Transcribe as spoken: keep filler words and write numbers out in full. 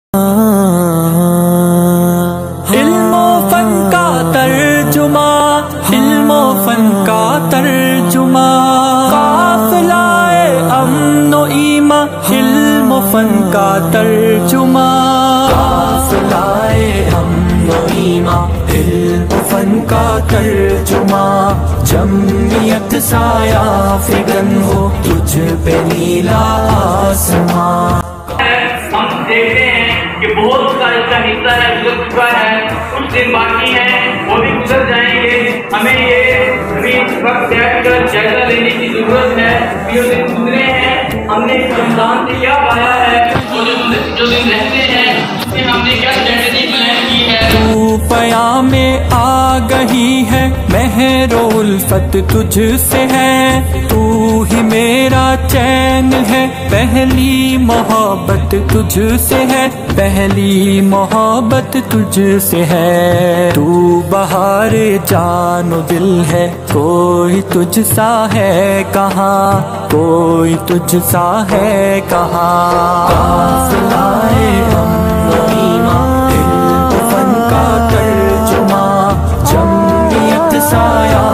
علم و فن کا ترجمہ، علم و فن کا ترجمہ، قافلہ امن و ایمان، علم و فن کا ترجمہ، قافلہ امن و ایمان، علم و فن کا ترجمہ، جمعیت سایہ فگن ہو تجھ پہ نیلا آسمان۔ ہم دیکھتے ہیں کہ بہت سا اس کا حصہ ہے گزر چکا ہے، کچھ دن باقی ہیں وہ بھی گزر جائیں گے۔ ہمیں یہ ابھی وقت بیٹھ کر جائزہ لینے کی ضرورت ہے کہ جو دن گزرے ہیں ہم نے رمضان سے کیا پایا ہے، اور جو دن رہتے ہیں کہ ہم نے کیا اسٹریٹجی پلان کی ہے۔ تو پیام آگہی ہے، مہر و الفت تجھ سے ہے، تو ہی میرا چین ہے، پہلی محبت تجھ سے ہے، پہلی محبت تجھ سے ہے۔ تو بہار جان و دل ہے، کوئی تجھ سا ہے کہاں، کوئی تجھ سا ہے کہاں۔ قافلہ امن و ایمان، علم و فن کا ترجمہ، جمعیت سایہ